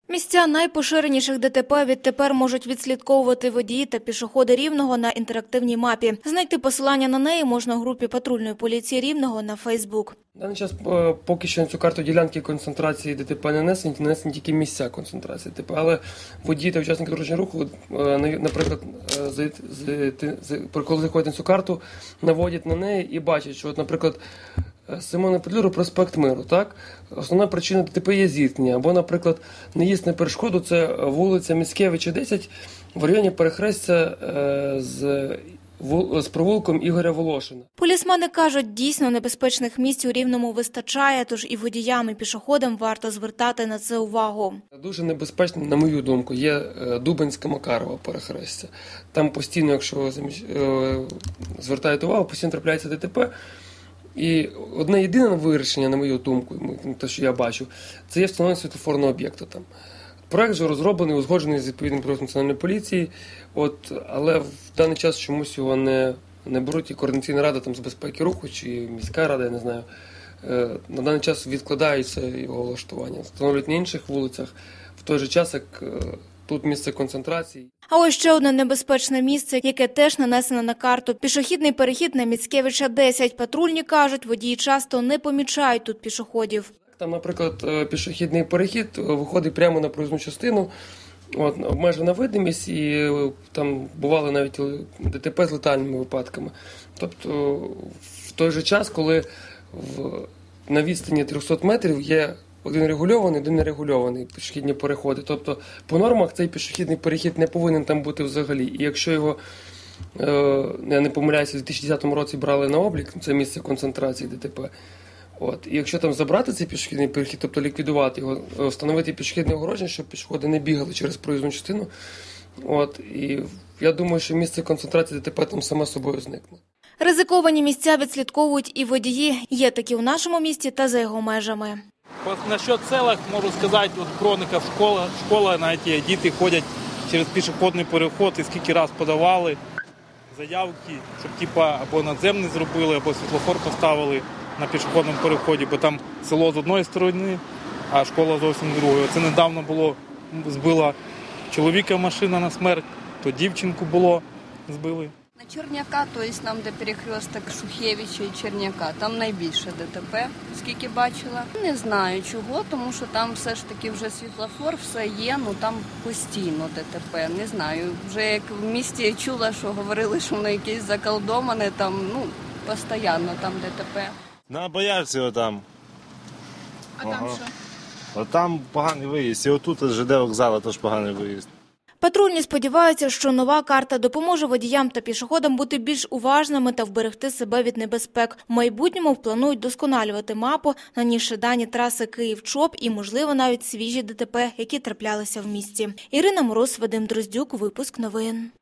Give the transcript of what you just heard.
Місця найпоширеніших ДТП відтепер можуть відслідковувати водії та пішоходи Рівного на інтерактивній мапі. Знайти посилання на неї можна у групі патрульної поліції Рівного на Фейсбук. На даний час поки що на цю карту ділянки концентрації ДТП не нанесені тільки місця концентрації ДТП, але водії та учасники дорожнього руху, наприклад, коли заходять на цю карту, наводять на неї і бачать, що, наприклад, Симона Петлюри, проспект Миру, так? Основна причина ДТП є зіткнення. Або, наприклад, наїзд на перешкоду – це вулиця Міцкевича, 10, в районі перехрестя з провулком Ігоря Волошина. Полісмени кажуть, дійсно небезпечних місць у Рівному вистачає, тож і водіям, і пішоходам варто звертати на це увагу. Дуже небезпечно, на мою думку, є Дубенська-Макарова перехрестя. Там постійно, якщо звертаєте увагу, постійно трапляється ДТП. І одне єдине вирішення, на мою думку, те, що я бачу, це є встановлення світлофорного об'єкту там. Проект вже розроблений, узгоджений з відповідним підрозділом Національної поліції, але в даний час чомусь його не беруть, і Координаційна рада там, з безпеки руху, чи міська рада, я не знаю, на даний час відкладається його влаштування. Встановлюють на інших вулицях, в той же час, як тут місце концентрації. А ось ще одне небезпечне місце, яке теж нанесено на карту. Пішохідний перехід на Міцкевича, 10. Патрульні кажуть, водії часто не помічають тут пішоходів. Там, наприклад, пішохідний перехід виходить прямо на проїзну частину, обмежена видимість, і там бували навіть ДТП з летальними випадками. Тобто в той же час, коли на відстані 300 метрів є один регульований, один нерегульований пішохідні переходи. Тобто по нормах цей пішохідний перехід не повинен там бути взагалі. І якщо його, я не помиляюся, в 2010 році брали на облік, це місце концентрації ДТП, і якщо там забрати цей пішохідний перехід, тобто ліквідувати його, встановити пішохідне огородження, щоб пішоходи не бігали через проїзну частину, і я думаю, що місце концентрації ДТП там само собою зникне. Ризиковані місця відслідковують і водії. Є такі у нашому місті та за його межами. Насчет селах можу сказати, от Брониках школа, навіть діти ходять через пішохідний переход і скільки раз подавали заявки, щоб або надземний зробили, або світлофор поставили на пішохідному переході, бо там село з одної сторони, а школа зовсім з другої. Це недавно збила чоловіка машина на смерть, то дівчинку збили. На Черняка, тобто там, де перехресток Шухевича і Черняка, там найбільше ДТП, скільки бачила. Не знаю чого, тому що там все ж таки вже світлофор, все є, там постійно ДТП. Не знаю, вже як в місті чула, що говорили, що воно якесь заколдоване, там, постійно там ДТП. На Боярці отам. А там що? Отам поганий виїзд, і отут ЖД вокзалу теж поганий виїзд. Патрульні сподіваються, що нова карта допоможе водіям та пішоходам бути більш уважними та вберегти себе від небезпек. В майбутньому планують досконалювати мапу, нанісши дані траси Київ-Чоп і, можливо, навіть свіжі ДТП, які траплялися в місті. Ірина Мороз, Вадим Дроздюк, випуск новин.